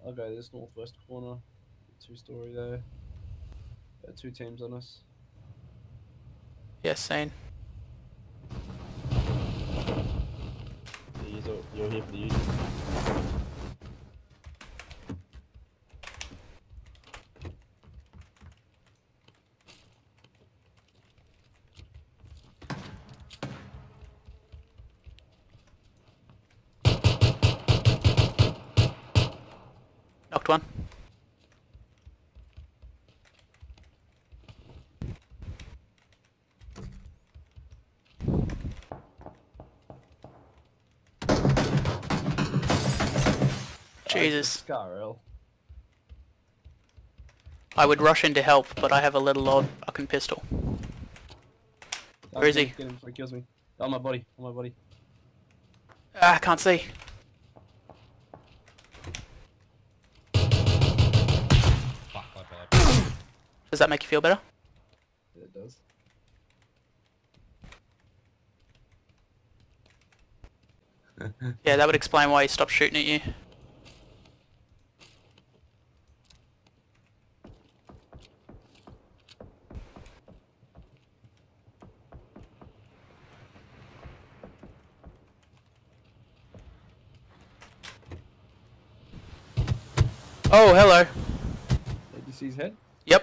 I'll go this northwest corner. 2-story there. 2 teams on us. Yes, seen. You're here for the use. Knocked one. Jesus. Scarrel. I would rush in to help, but I have a little odd fucking pistol. Where is he? Get him before he kills me. On my body. On my body. Ah, I can't see. Fuck, I died. Does that make you feel better? Yeah, it does. Yeah, that would explain why he stopped shooting at you. Oh, hello. Did you see his head? Yep.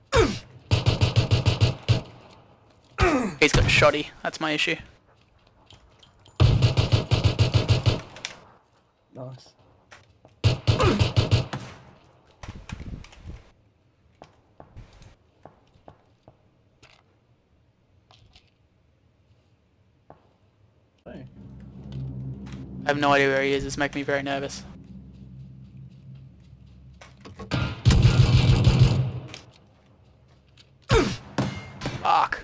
He's got a shotty. That's my issue. Nice. Hey. I have no idea where he is. It's making me very nervous. Fuck.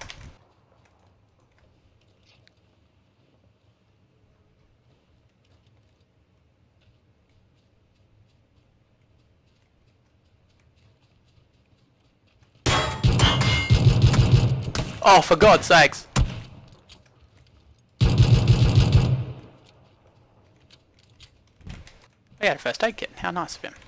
Oh, for God's sakes. He had a first aid kit. How nice of him.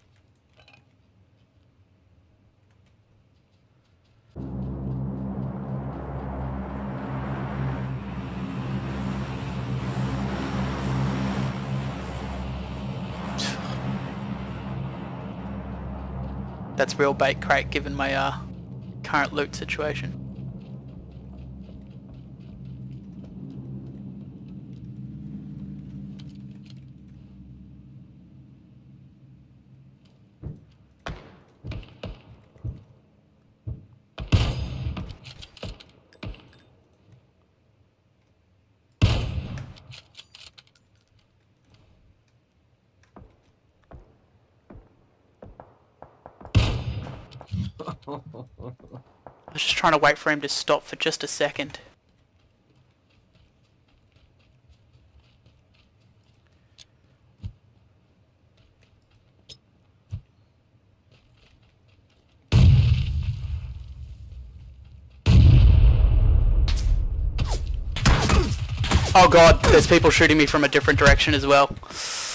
That's real bait crate given my current loot situation. I was just trying to wait for him to stop for just a second. Oh God, there's people shooting me from a different direction as well.